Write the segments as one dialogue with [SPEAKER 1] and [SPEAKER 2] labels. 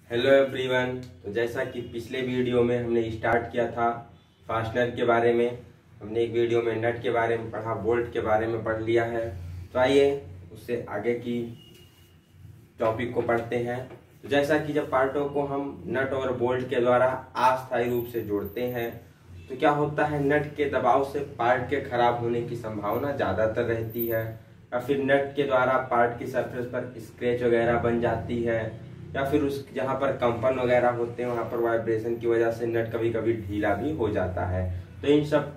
[SPEAKER 1] Hello everyone. तो जैसा कि पिछले वीडियो में हमने स्टार्ट किया था फास्टनर के बारे में, हमने एक वीडियो में नट के बारे में पढ़ा, बोल्ट के बारे में पढ़ लिया है। तो आइए उससे आगे की टॉपिक को पढ़ते हैं। तो जैसा कि जब पार्टों को हम नट और बोल्ट के द्वारा अस्थायी रूप से जोड़ते हैं तो क्या होता है, नट के दबाव से पार्ट के खराब होने की संभावना ज़्यादातर रहती है, या फिर नट के द्वारा पार्ट की सरफेस पर स्क्रैच वगैरह बन जाती है, या फिर उस जहाँ पर कंपन वगैरह होते हैं वहाँ पर वाइब्रेशन की वजह से नट कभी कभी ढीला भी हो जाता है। तो इन सब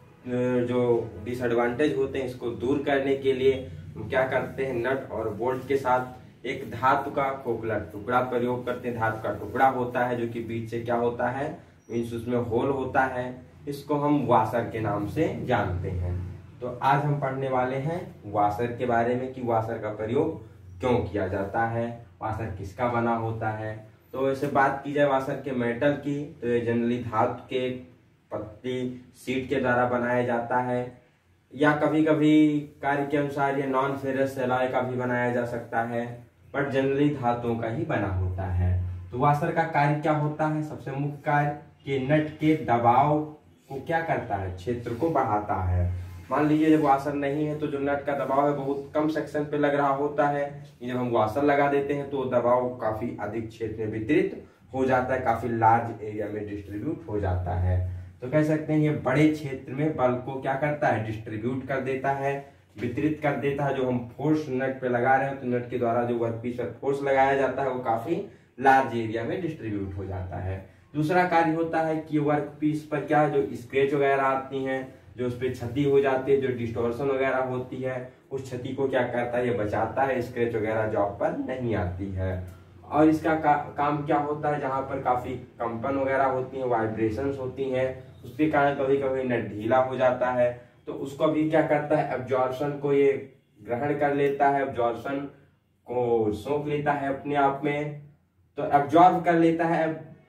[SPEAKER 1] जो डिसएडवांटेज होते हैं इसको दूर करने के लिए हम क्या करते हैं, नट और बोल्ट के साथ एक धातु का खोखला टुकड़ा प्रयोग करते हैं। धातु का टुकड़ा होता है जो कि बीच से क्या होता है, मीन्स उसमें होल होता है, इसको हम वाशर के नाम से जानते हैं। तो आज हम पढ़ने वाले हैं वाशर के बारे में कि वाशर का प्रयोग क्यों किया जाता है, वाशर किसका बना होता है। तो वैसे बात की जाए वाशर के मेटल की तो ये जनरली धातु के पत्ती शीट के द्वारा बनाया जाता है, या कभी कभी कार्य के अनुसार ये नॉन फेरस एलॉय का भी बनाया जा सकता है, बट जनरली धातुओं का ही बना होता है। तो वाशर का कार्य क्या होता है, सबसे मुख्य कार्य कि नट के दबाव को क्या करता है, क्षेत्र को बढ़ाता है। मान लीजिए जब वाशर नहीं है तो जो नट का दबाव है बहुत कम सेक्शन पे लग रहा होता है, जब हम वाशर लगा देते हैं तो दबाव काफी अधिक क्षेत्र में वितरित हो जाता है, काफी लार्ज एरिया में डिस्ट्रीब्यूट हो जाता है। तो कह सकते हैं ये बड़े क्षेत्र में बल को क्या करता है, डिस्ट्रीब्यूट कर देता है, वितरित कर देता है। जो हम फोर्स नट पे लगा रहे हैं तो नट के द्वारा जो वर्कपीस पर फोर्स लगाया जाता है वो काफी लार्ज एरिया में डिस्ट्रीब्यूट हो जाता है। दूसरा कार्य होता है कि वर्कपीस पर क्या जो स्क्रैच वगैरह आती हैं, जो उस पर क्षति हो जाती है, जो डिस्टॉर्शन वगैरह होती है, उस क्षति को क्या करता है, ये बचाता है, स्क्रैच वगैरह जॉब पर नहीं आती है। और इसका काम क्या होता है, जहां पर काफी कंपन वगैरह होती है, वाइब्रेशंस होती हैं, उसके कारण कभी कभी नट ढीला हो जाता है, तो उसको भी क्या करता है, एब्जॉर्प्शन को ये ग्रहण कर लेता है, एब्जॉर्प्शन को सोख लेता है अपने आप में। तो एब्जॉर्ब कर लेता है,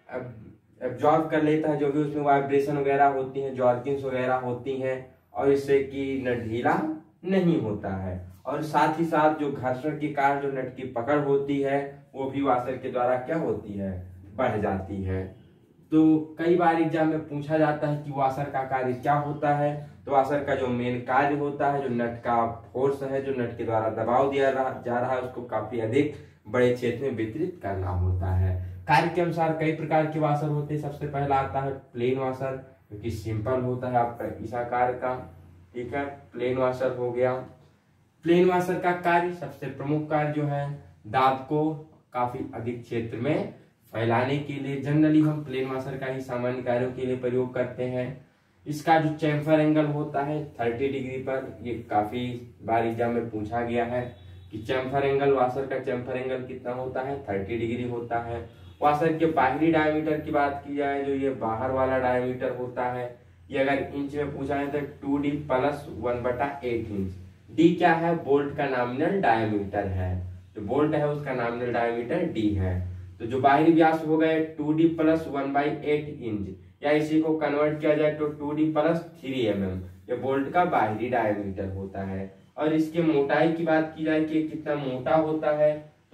[SPEAKER 1] एब्जॉर्ब कर लेता है जो भी उसमें वाइब्रेशन वगैरह होती हैं, जॉर्किंग्स वगैरह होती हैं, और इससे कि नट ढीला नहीं होता है। और साथ ही साथ जो घर्षण के कारण जो नट की पकड़ होती है वो भी वाशर के द्वारा क्या होती है, बढ़ जाती है। तो कई बार एग्जाम में पूछा जाता है कि वाशर का कार्य क्या होता है। तो वाशर का जो मेन कार्य होता है, जो नट का फोर्स है, जो नट के द्वारा दबाव दिया जा रहा है उसको काफी अधिक बड़े क्षेत्र में वितरित करना होता है। कार्य के अनुसार कई प्रकार के वाशर होते हैं। सबसे पहला आता है प्लेन वाशर, जो कि सिंपल होता है आपका इस आकार का, ठीक है, प्लेन वाशर हो गया। प्लेन वाशर का कार्य, सबसे प्रमुख कार्य जो है, दाब को काफी अधिक क्षेत्र में फैलाने के लिए जनरली हम प्लेन वाशर का ही सामान्य कार्यों के लिए प्रयोग करते हैं। इसका जो चैम्फर एंगल होता है 30 डिग्री पर, ये काफी बार एग्जाम में पूछा गया है कि चैम्फर एंगल, वाशर का चैम्फर एंगल कितना होता है, 30 डिग्री होता है। वाशर के बाहरी डायमीटर की बात की जाए, जो ये बाहर वाला डायमीटर होता है, ये अगर इंच में पूछा है तो 2d + 1/8 इंच। डी क्या है, बोल्ट का नॉमिनल डायमीटर है, जो बोल्ट है उसका नॉमिनल डायमीटर डी है। तो जो बाहरी व्यास हो गए 2d + 1/8 इंच, या इसी को कन्वर्ट किया जाए तो 2d + 3 mm, ये बोल्ट का बाहरी डायमीटर होता है। और इसके मोटाई की बात की जाए कि कितना मोटा होता है, तो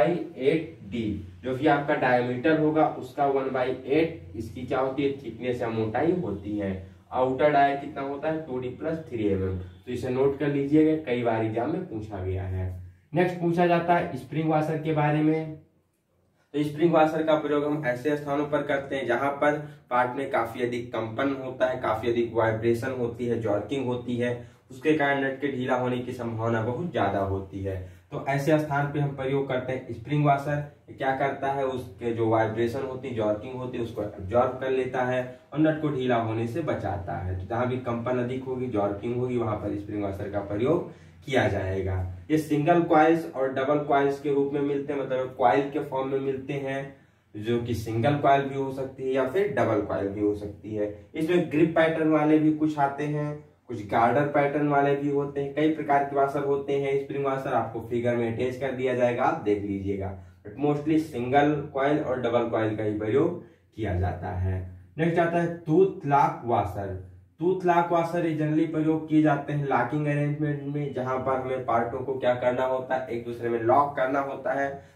[SPEAKER 1] 1/8d, जो भी आपका डायमीटर होगा उसका 1/8 इसकी क्या होती है, थिकनेस या मोटाई होती है। आउटर डाय कितना होता है, 2d + 3 mm। तो इसे नोट कर लीजिएगा, कई बार एग्जाम में पूछा गया है। नेक्स्ट पूछा जाता है स्प्रिंग वाशर के बारे में। तो स्प्रिंग वाशर का प्रयोग हम ऐसे स्थानों पर करते हैं जहां पर पार्ट में काफी अधिक कंपन होता है, काफी अधिक वाइब्रेशन होती है, जॉर्किंग होती है, उसके कारण नट के ढीला होने की संभावना बहुत ज्यादा होती है। तो ऐसे स्थान पे हम प्रयोग करते हैं स्प्रिंग वाशर। क्या करता है, उसके जो वाइब्रेशन होती है, जॉर्किंग होती है, उसको एब्जॉर्ब कर लेता है और नट को ढीला होने से बचाता है। तो जहां भी कंपन अधिक होगी, जॉर्किंग होगी, वहां पर स्प्रिंग वाशर का प्रयोग किया जाएगा। ये सिंगल क्वाइल्स और डबल क्वाइल्स के रूप में मिलते हैं, मतलब क्वाइल के फॉर्म में मिलते हैं, जो कि सिंगल क्वाइल भी हो सकती है या फिर डबल क्वाइल भी हो सकती है। इसमें ग्रिप पैटर्न वाले भी कुछ आते हैं, कुछ गार्डर पैटर्न वाले भी होते हैं, कई प्रकार के वाशर होते हैं। स्प्रिंग वाशर आपको फिगर में अटैच कर दिया जाएगा, आप देख लीजिएगा, बट मोस्टली सिंगल क्वाइल और डबल क्वाइल का ही प्रयोग किया जाता है। नेक्स्ट आता है tooth lock washer. Tooth lock washer generally प्रयोग किए जाते हैं लॉकिंग अरेंजमेंट में, जहां पर हमें पार्टों को क्या करना होता है, एक दूसरे में लॉक करना होता है,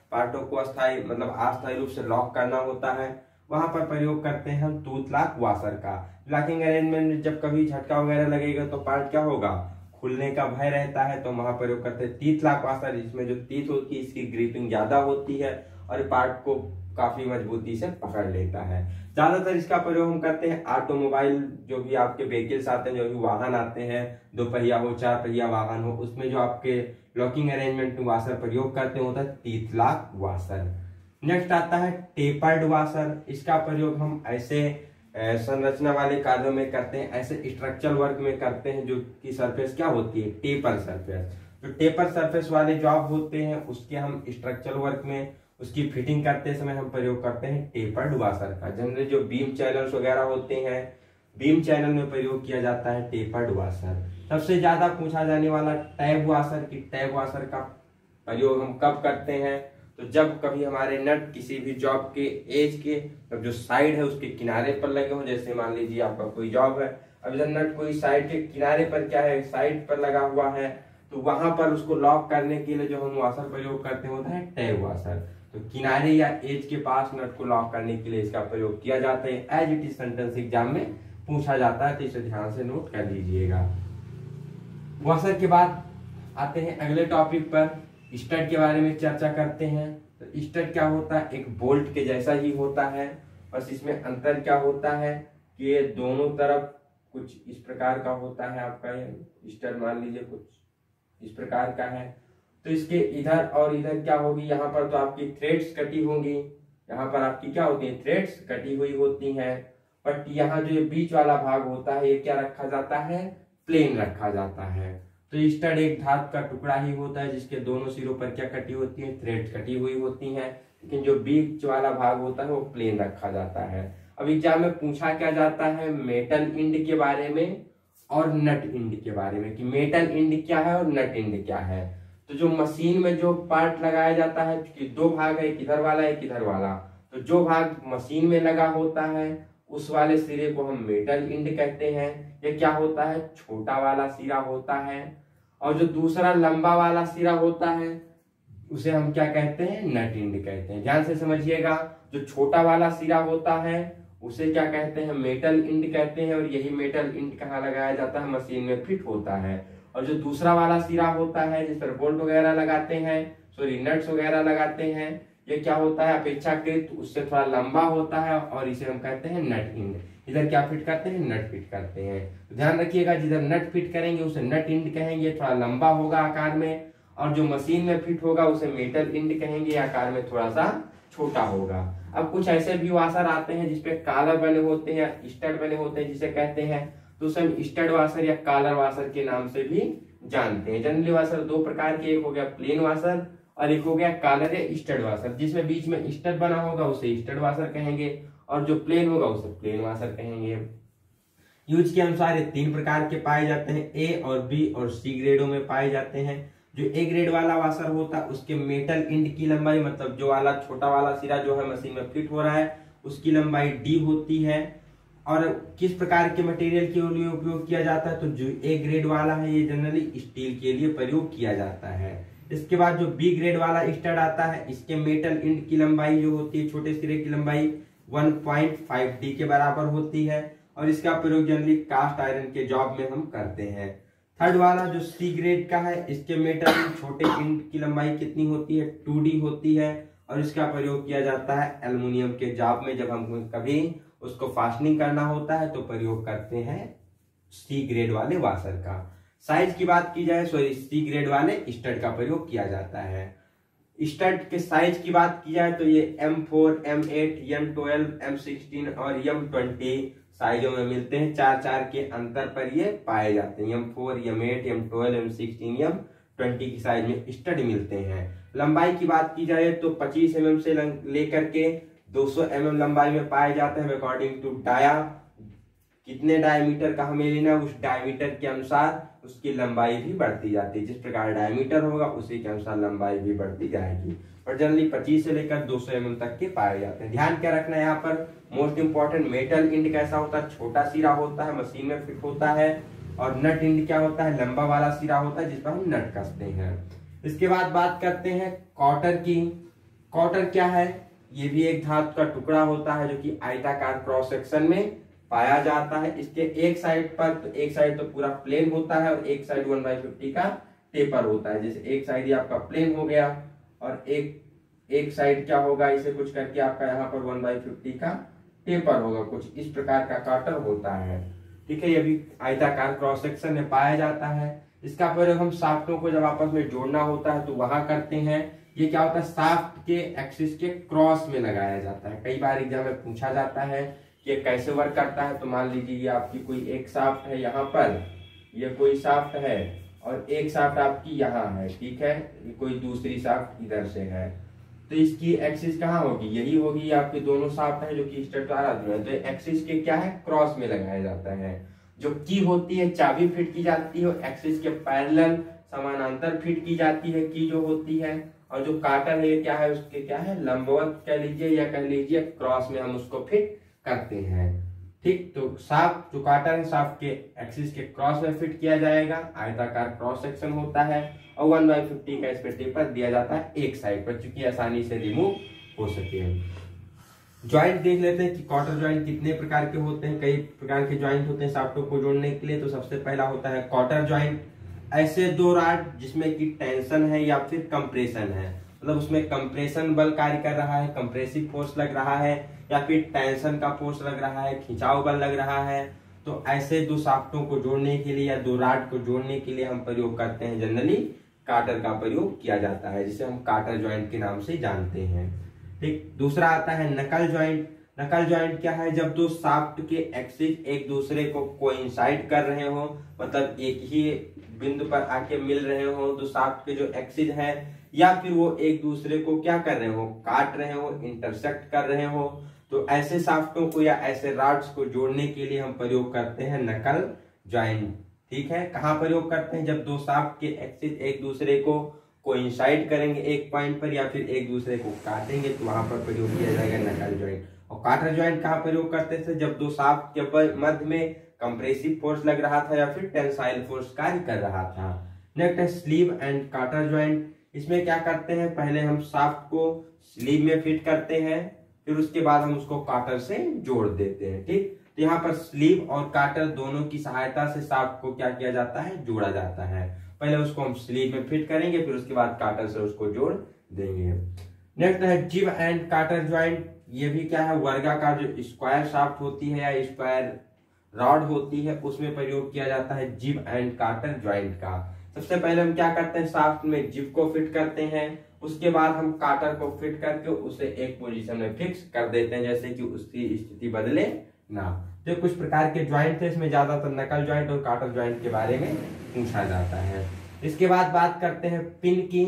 [SPEAKER 1] पार्टों को अस्थायी मतलब अस्थायी रूप से लॉक करना होता है, वहां पर प्रयोग करते हैं हम टूथ लॉक वाशर का। लॉकिंग अरेंजमेंट में जब कभी झटका वगैरह लगेगा तो पार्ट क्या होगा, खुलने का भय रहता है, तो वहां प्रयोग करते हैं टीथ लॉक वाशर। इसमें जो टीथ होती है इसकी ग्रिपिंग ज्यादा होती है और पार्ट को काफी मजबूती से पकड़ लेता है। ज्यादातर इसका प्रयोग हम करते हैं ऑटोमोबाइल, जो भी आपके व्हीकल्स आते हैं, जो भी वाहन आते हैं, 2 पहिया हो 4 पहिया वाहन हो, उसमें जो आपके लॉकिंग अरेंजमेंट में वाशर प्रयोग करते हैं होता है टीथ लॉक वाशर। नेक्स्ट आता है टेपर्ड वाशर। इसका प्रयोग हम ऐसे संरचना वाले कार्यों में करते हैं, ऐसे स्ट्रक्चरल वर्क में करते हैं जो कि सरफेस क्या होती है, टेपर सरफेस। जो टेपर सरफेस वाले जॉब होते हैं उसके हम स्ट्रक्चरल वर्क में उसकी फिटिंग करते समय हम प्रयोग करते हैं टेपर्ड वाशर का। जनरली जो बीम चैनल्स वगैरह होते हैं, बीम चैनल में प्रयोग किया जाता है टेपर्ड वाशर। सबसे ज्यादा पूछा जाने वाला टैब वाशर की, टैब वाशर का प्रयोग हम कब करते हैं, तो जब कभी हमारे नट किसी भी जॉब के एज के जो साइड है उसके किनारे पर लगे हो। जैसे मान लीजिए आपका कोई जॉब है, अब इधर नट कोई साइड के किनारे पर क्या है, साइड पर लगा हुआ है, तो वहां पर उसको लॉक करने के लिए जो हम वाशर प्रयोग करते होता है टैब वाशर। तो किनारे या एज के पास नट को लॉक करने के लिए इसका प्रयोग किया जाता है। As it is sentence exam में पूछा जाता है, तो इसे ध्यान से नोट कर लीजिएगा। वाशर के बाद आते हैं अगले टॉपिक पर, स्टड के बारे में चर्चा करते हैं। तो स्टड क्या होता है, एक बोल्ट के जैसा ही होता है, बस इसमें अंतर क्या होता है कि ये दोनों तरफ कुछ इस प्रकार का होता है। आपका ये स्टड मान लीजिए कुछ इस प्रकार का है, तो इसके इधर और इधर क्या होगी, यहाँ पर तो आपकी थ्रेड्स कटी होंगी, यहाँ पर आपकी क्या होती है, थ्रेड्स कटी हुई होती हैं। बट यहाँ जो ये बीच वाला भाग होता है ये क्या रखा जाता है, प्लेन रखा जाता है। तो स्टड एक धातु का टुकड़ा ही होता है जिसके दोनों सिरों पर क्या कटी होती है, थ्रेड कटी हुई होती हैं, लेकिन जो बीच वाला भाग होता है वो प्लेन रखा जाता है। अब एग्जाम में पूछा क्या जाता है, मेटल इंड के बारे में और नट इंड के बारे में, कि मेटल इंड क्या है और नट इंड क्या है। तो जो मशीन में जो पार्ट लगाया जाता है, कि 2 भाग है, एक इधर वाला एक इधर वाला, तो जो भाग मशीन में लगा होता है उस वाले सिरे को हम मेटल इंड कहते हैं। ये क्या होता है, छोटा वाला सिरा होता है, और जो दूसरा लंबा वाला सिरा होता है उसे हम क्या कहते हैं, नट इंड कहते हैं। ध्यान से समझिएगा, जो छोटा वाला सिरा होता है उसे क्या कहते हैं, मेटल इंड कहते हैं, और यही मेटल इंड कहाँ लगाया जाता है, मशीन में फिट होता है। और जो दूसरा वाला सिरा होता है जिस पर बोल्ट वगैरह लगाते हैं, सॉरी नट्स वगैरह लगाते हैं, ये क्या होता है, अपेक्षाकृत उससे थोड़ा लंबा होता है और इसे हम कहते हैं नट इंड। इधर क्या फिट करते हैं, नट फिट करते हैं। तो ध्यान रखिएगा, जिधर नट फिट करेंगे उसे नट इंड कहेंगे, थोड़ा लंबा होगा आकार में, और जो मशीन में फिट होगा उसे मेटल इंड कहेंगे, आकार में थोड़ा सा छोटा होगा। अब कुछ ऐसे भी वाशर आते हैं जिसपे कॉलर बने होते हैं या स्टड बने होते हैं जिसे कहते हैं, तो उसे हम स्टड वाशर या कॉलर वाशर के नाम से भी जानते हैं। जनरली वाशर 2 प्रकार के, एक हो गया प्लेन वाशर और एक हो गया कॉलर या स्टड वाशर। जिसमें बीच में स्टड बना होगा उसे स्टड वाशर कहेंगे, और जो प्लेन होगा उसे प्लेन वाशर कहेंगे। यूज के अनुसार ये 3 प्रकार के पाए जाते हैं, ए और बी और सी ग्रेडों में पाए जाते हैं। जो ए ग्रेड वाला वाशर होता है उसके मेटल इंड की लंबाई, मतलब जो वाला छोटा वाला सिरा जो है मशीन में फिट हो रहा है उसकी लंबाई डी होती है। और किस प्रकार के मटेरियल के लिए उपयोग किया जाता है, तो जो ए ग्रेड वाला है ये जनरली स्टील के लिए प्रयोग किया जाता है। इसके बाद जो बी ग्रेड वाला स्टड आता है, इसके मेटल इंड की लंबाई जो होती है, छोटे सिरे की लंबाई 1.5 डी के बराबर होती है, और इसका प्रयोग जनरली कास्ट आयरन के जॉब में हम करते हैं। थर्ड वाला जो सी ग्रेड का है, इसके मेटल छोटे इंड की लंबाई कितनी होती है, 2D होती है, और इसका प्रयोग किया जाता है एल्युमिनियम के जॉब में। जब हम कभी उसको फास्टनिंग करना होता है तो प्रयोग करते हैं सी ग्रेड वाले वाशर का। साइज की बात की जाए, सॉरी सी ग्रेड वाले स्टड का प्रयोग किया जाता है। स्टड के साइज की बात की जाए तो ये M4, M8, M12, M16 और M20 साइजों में मिलते हैं। 4-4 के अंतर पर ये पाए जाते हैं। M4, M8, M12, M16, M20 की साइज में स्टड मिलते हैं। लंबाई की बात की जाए तो 25 mm से लेकर के 200 mm लंबाई में पाए जाते हैं। अकॉर्डिंग टू डाया, कितने डायमीटर का हमें लेना है, उस डायमीटर के अनुसार उसकी लंबाई भी बढ़ती जाती है। जिस प्रकार डायमीटर होगा उसी के अनुसार लंबाई भी बढ़ती जाएगी। और जनरली 25 से लेकर 200 mm तक के पाए जाते हैं। ध्यान क्या रखना है यहाँ पर, मोस्ट इंपॉर्टेंट, मेटल इंड कैसा होता है, छोटा सिरा होता है, मशीन में फिट होता है। और नट इंड क्या होता है, लंबा वाला सिरा होता है जिस पर हम नट कसते हैं। इसके बाद बात करते हैं कॉटर की। कॉटर क्या है? ये भी एक धातु का टुकड़ा होता है जो कि आयताकार क्रॉस सेक्शन में पाया जाता है। इसके एक साइड पर तो एक साइड तो पूरा प्लेन होता है और एक साइड 1/50 का टेपर होता है। जैसे एक साइड ये आपका प्लेन हो गया और एक साइड क्या होगा, इसे कुछ करके आपका यहाँ पर 1/50 का टेपर होगा। कुछ इस प्रकार का कॉटर होता है। ठीक है, ये भी आयताकार क्रॉस सेक्शन में पाया जाता है। इसका प्रयोग हम शाफ्टों को जब आपस में जोड़ना होता है तो वहां करते हैं। ये क्या होता है, शाफ्ट के एक्सिस के क्रॉस में लगाया जाता है। कई बार एग्जाम में पूछा जाता है कि ये कैसे वर्क करता है। तो मान लीजिए ये आपकी कोई एक शाफ्ट है, यहाँ पर ये कोई शाफ्ट है और एक शाफ्ट आपकी यहाँ है। ठीक है, ये कोई दूसरी शाफ्ट इधर से है, तो इसकी एक्सिस कहाँ होगी, यही होगी। आपके दोनों शाफ्ट है जो कि स्टेट द्वारा जुड़े हैं, तो एक्सिस के क्या है, क्रॉस में लगाया जाता है। जो की होती है चाबी फिट की जाती है, एक्सिस के पैरेलल समानांतर फिट की जाती है की जो होती है। और जो काटर है ये क्या है, उसके क्या है, लंबवत कह लीजिए या कह लीजिए क्रॉस में हम उसको फिट करते हैं। ठीक, तो शाफ्ट जो काटर है शाफ्ट के एक्सिस के क्रॉस में फिट किया जाएगा। आयताकार क्रॉस सेक्शन होता है और 1/50 का इसमें टेपर दिया जाता है एक साइड पर, चूंकि आसानी से रिमूव हो सके। ज्वाइंट देख लेते हैं कि कॉटर ज्वाइंट कितने प्रकार के होते हैं। कई प्रकार के ज्वाइंट होते हैं शाफ्टों को जोड़ने के लिए। तो सबसे पहला होता है कॉटर ज्वाइंट। ऐसे दो रॉड जिसमें कि टेंशन है या फिर कंप्रेशन है, मतलब उसमें कंप्रेशन बल कार्य कर रहा है, कंप्रेसिव फोर्स लग रहा है, या फिर टेंशन का फोर्स लग रहा है, खिंचाव बल लग रहा है। तो ऐसे दो शाफ्टों को जोड़ने के लिए या दो रॉड को जोड़ने के लिए हम प्रयोग करते हैं, जनरली काटर का प्रयोग किया जाता है, जिसे हम काटर ज्वाइंट के नाम से जानते हैं। ठीक, दूसरा आता है नकल ज्वाइंट। नकल ज्वाइंट क्या है, जब दो शाफ्ट के एक्सिस एक दूसरे को कोइंसाइड कर रहे हो, मतलब एक ही बिंदु पर आके मिल रहे हो, तो शाफ्ट के जो एक्सिस है या फिर वो एक दूसरे को क्या कर रहे हो, काट रहे हो, इंटरसेक्ट कर रहे हो, तो ऐसे शाफ्टों को या ऐसे रॉड्स को जोड़ने के लिए हम प्रयोग करते हैं नकल ज्वाइंट। ठीक है, कहाँ प्रयोग करते हैं, जब दो शाफ्ट के एक्सिस एक दूसरे को कोइंसाइड करेंगे एक पॉइंट पर या फिर एक दूसरे को काटेंगे, तो वहां पर प्रयोग किया जाएगा नकल ज्वाइंट। और काटर ज्वाइंट कहाँ प्रयोग करते थे, जब दो शाफ्ट के मध्य में कंप्रेसिव फोर्स लग रहा था या फिर टेंसाइल फोर्स कार्य कर रहा था। नेक्स्ट है स्लीव एंड काटर ज्वाइंट। इसमें क्या करते हैं, पहले हम शाफ्ट को स्लीव में फिट करते हैं, फिर उसके बाद हम उसको काटर से जोड़ देते हैं। ठीक, तो यहाँ पर स्लीव और काटर दोनों की सहायता से शाफ्ट को क्या किया जाता है, जोड़ा जाता है। पहले उसको हम स्लीव में फिट करेंगे, फिर उसके बाद काटर से उसको जोड़ देंगे। नेक्स्ट है जिब एंड काटर ज्वाइंट। ये भी क्या है, वर्गाकार जो स्क्वायर शाफ्ट होती है या स्क्वायर रॉड होती है, उसमें प्रयोग किया जाता है जिब एंड काटर ज्वाइंट का। सबसे पहले हम क्या करते हैं, शाफ्ट में जिब को फिट करते हैं, उसके बाद हम काटर को फिट करके उसे एक पोजीशन में फिक्स कर देते हैं, जैसे कि उसकी स्थिति बदले ना। तो कुछ प्रकार के ज्वाइंट थे, इसमें ज्यादातर नकल ज्वाइंट और काटर ज्वाइंट के बारे में पूछा जाता है। इसके बाद बात करते हैं पिन की।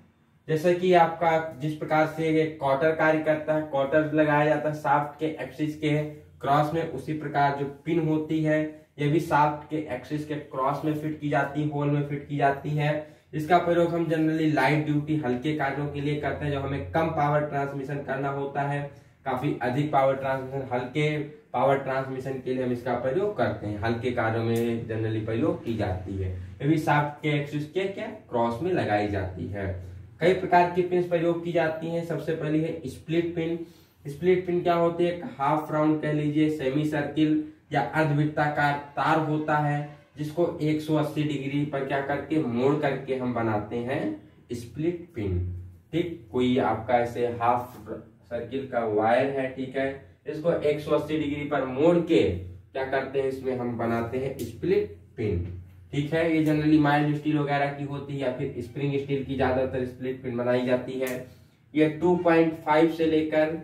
[SPEAKER 1] जैसे कि आपका जिस प्रकार से ये कॉटर कार्य करता है, कॉटर लगाया जाता है शाफ्ट के एक्सिस के क्रॉस में, उसी प्रकार जो पिन होती है ये भी शाफ्ट के एक्सिस के क्रॉस में फिट की जाती है, होल में फिट की जाती है। इसका प्रयोग हम जनरली लाइट ड्यूटी हल्के कार्यों के लिए करते हैं, जब हमें कम पावर ट्रांसमिशन करना होता है। काफी अधिक पावर ट्रांसमिशन, हल्के पावर ट्रांसमिशन के लिए हम इसका प्रयोग करते हैं, हल्के कार्यों में जनरली प्रयोग की जाती है। ये भी शाफ्ट के एक्सिस के क्या क्रॉस में लगाई जाती है। कई प्रकार की पिन प्रयोग की जाती हैं। सबसे पहली है स्प्लिट पिन। स्प्लिट पिन क्या होती है, हाफ राउंड कह लीजिए, सेमी सर्किल या अर्धवृत्ताकार तार होता है, जिसको 180 डिग्री पर क्या करके मोड़ करके हम बनाते हैं स्प्लिट पिन। ठीक, कोई आपका ऐसे हाफ सर्किल का वायर है, ठीक है, इसको 180 डिग्री पर मोड़ के क्या करते हैं, इसमें हम बनाते हैं स्प्लिट पिन। ठीक है, ये जनरली माइल्ड स्टील वगैरह की होती है या फिर स्प्रिंग स्टील की ज्यादातर स्प्लिट पिन बनाई जाती है। ये 2.5 से लेकर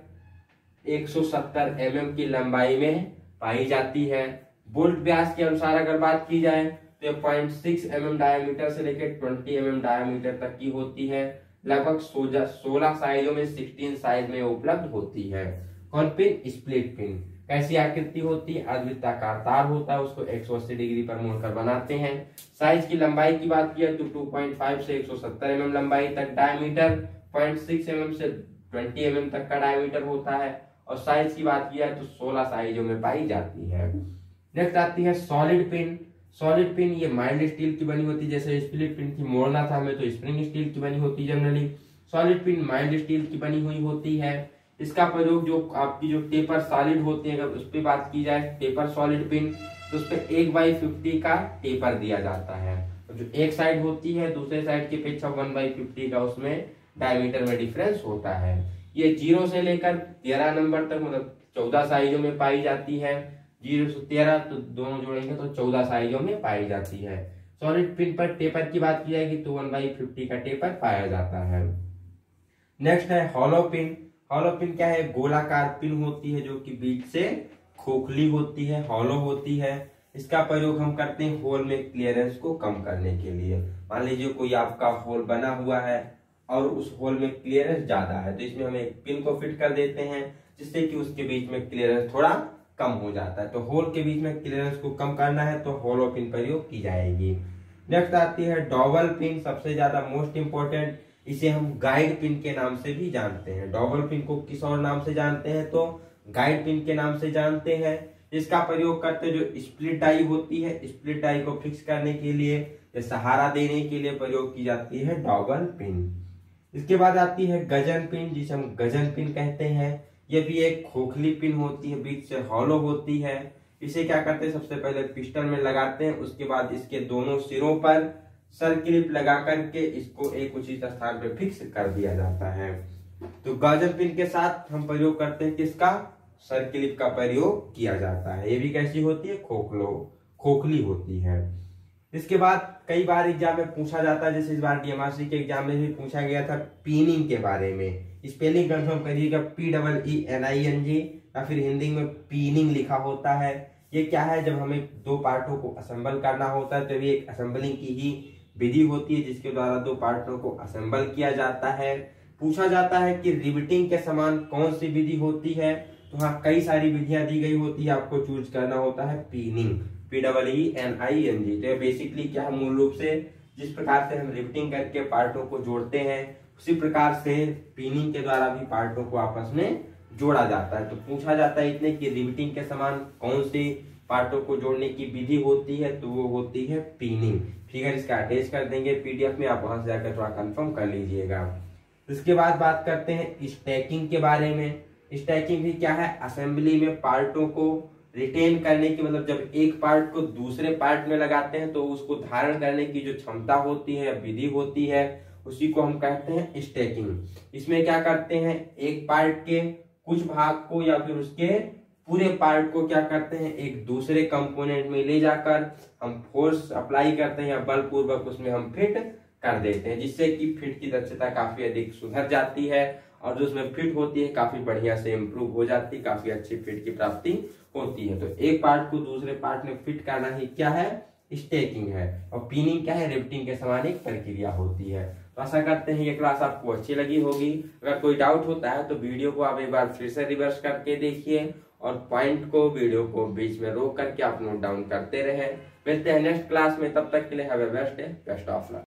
[SPEAKER 1] 170 mm की लंबाई में पाई जाती है। बोल्ट व्यास के अनुसार अगर बात की जाए तो ये 0.6 mm डायमीटर से लेकर 20 mm डायमीटर तक की होती है। लगभग 16 साइजों में 16 साइज में उपलब्ध होती है। कौन पिन, स्प्लिट पिन। कैसी आकृति होती है, अर्धवृत्ताकार तार होता है, उसको 180 डिग्री पर मोड़कर बनाते हैं। साइज की लंबाई की बात की तो 2.5 से 170 mm लंबाई तक, डायमीटर 0.6 mm से 20 mm तक का डायमीटर होता है। और साइज की बात किया तो 16 साइजों में पाई जाती है। नेक्स्ट आती है सॉलिड पिन। सॉलिड पिन ये माइल्ड स्टील की बनी होती है, जैसे स्प्लिट पिन की मोड़ना था हमें तो स्प्रिंग स्टील की बनी होती है generally. Solid pin mild steel की बनी हुई होती है। इसका प्रयोग जो आपकी जो टेपर सॉलिड होते हैं, अगर उस पर बात की जाए टेपर सॉलिड पिन, तो उस पर 1/50 का टेपर दिया जाता है। तो जो एक साइड होती है दूसरे साइड की अपेक्षा 1/50 का उसमें डायमीटर में डिफरेंस होता है। ये 0 से लेकर 13 नंबर तक मतलब 14 साइजों में पाई जाती है। 0 से 13 तो दोनों जोड़ेंगे तो 14 साइजों में पाई जाती है। सॉलिड पिन पर टेपर की बात की जाएगी तो 1/50 का टेपर पाया जाता है। नेक्स्ट है हॉलो पिन। हॉलो पिन क्या है? गोलाकार पिन होती है जो कि बीच से खोखली होती है, हॉलो होती है। इसका प्रयोग हम करते हैं होल में क्लियरेंस को कम करने के लिए। मान लीजिए कोई आपका होल बना हुआ है और उस होल में क्लियरेंस ज्यादा है, तो इसमें हम एक पिन को फिट कर देते हैं जिससे कि उसके बीच में क्लियरेंस थोड़ा कम हो जाता है। तो होल के बीच में क्लियरेंस को कम करना है तो होलो पिन प्रयोग की जाएगी। नेक्स्ट आती है डबल पिन, सबसे ज्यादा मोस्ट इंपोर्टेंट। इसे हम गाइड पिन के नाम से भी जानते हैं। डबल पिन को किस और नाम से जानते हैं? तो गाइड पिन के नाम से जानते हैं। इसका प्रयोग करते जो स्प्लिट डाई होती है, स्प्लिट डाई को फिक्स करने के लिए या सहारा देने के लिए प्रयोग की जाती है डबल पिन। इसके बाद आती है गजन पिन, जिसे हम गजन पिन कहते हैं। यह भी एक खोखली पिन होती है, बीच से हॉलो होती है। इसे क्या करते हैं? सबसे पहले पिस्टन में लगाते हैं, उसके बाद इसके दोनों सिरों पर सर्किलिप लगा करके इसको एक उचित स्थान पर फिक्स कर दिया जाता है। तो गजन पिन के साथ हम प्रयोग करते हैं किसका? सर्किलिप का प्रयोग किया जाता है। ये भी कैसी होती है? खोखली होती है। इसके बाद कई बार एग्जाम में पूछा जाता है, जैसे इस बार DMRC के एग्जाम में भी पूछा गया था पिनिंग के बारे में। स्पेलिंग कंफर्म करिएगा, PEENING या फिर हिंदी में पिनिंग लिखा होता है। ये क्या है? जब हमें दो पार्टों को असेंबल करना होता है तो ये एक असेंबलिंग की ही विधि होती है जिसके द्वारा दो पार्टों को असेंबल किया जाता है। पूछा जाता है कि रिवेटिंग के समान कौन सी विधि होती है? तो हाँ, कई सारी विधियां दी गई होती है, आपको चूज करना होता है पिनिंग, PEENING। तो बेसिकली क्या है? मूल रूप से जिस प्रकार से हम रिवेटिंग करके पार्टों को जोड़ते हैं उसी प्रकार से पिनिंग के द्वारा भी पार्टों को आपस में जोड़ा जाता है। तो पूछा जाता है इतने कि रिवेटिंग के समान कौन सी पार्टों को जोड़ने की विधि होती है? तो वो होती है पिनिंग। फिगर इसका अटैच कर देंगे PDF में, आप वहां से जाकर थोड़ा कंफर्म कर लीजिएगा। इसके बाद बात करते हैं स्टैकिंग के बारे में। स्टैकिंग भी क्या है? असेंबली में पार्टों को रिटेन करने की, मतलब जब एक पार्ट को दूसरे पार्ट में लगाते हैं तो उसको धारण करने की जो क्षमता होती है, विधि होती है, उसी को हम कहते हैं स्टैकिंग। इसमें क्या करते हैं? एक पार्ट के कुछ भाग को या फिर उसके पूरे पार्ट को क्या करते हैं? एक दूसरे कंपोनेंट में ले जाकर हम फोर्स अप्लाई करते हैं या बलपूर्वक उसमें हम फिट कर देते हैं, जिससे कि फिट की दक्षता काफी अधिक सुधर जाती है और जो उसमें फिट होती है काफी बढ़िया से इम्प्रूव हो जाती है, काफी अच्छी फिट की प्राप्ति होती है। तो एक पार्ट को दूसरे पार्ट में फिट करना ही क्या है? स्टैकिंग है। और पिनिंग क्या है? रिवेटिंग के समान एक प्रक्रिया होती है। तो आशा करते हैं ये क्लास आपको अच्छी लगी होगी। अगर कोई डाउट होता है तो वीडियो को आप एक बार फिर से रिवर्स करके देखिए और पॉइंट को, वीडियो को बीच में रोक करके आप नोट डाउन करते रहे। मिलते हैं नेक्स्ट क्लास में, तब तक के लिए have a best day, best of luck.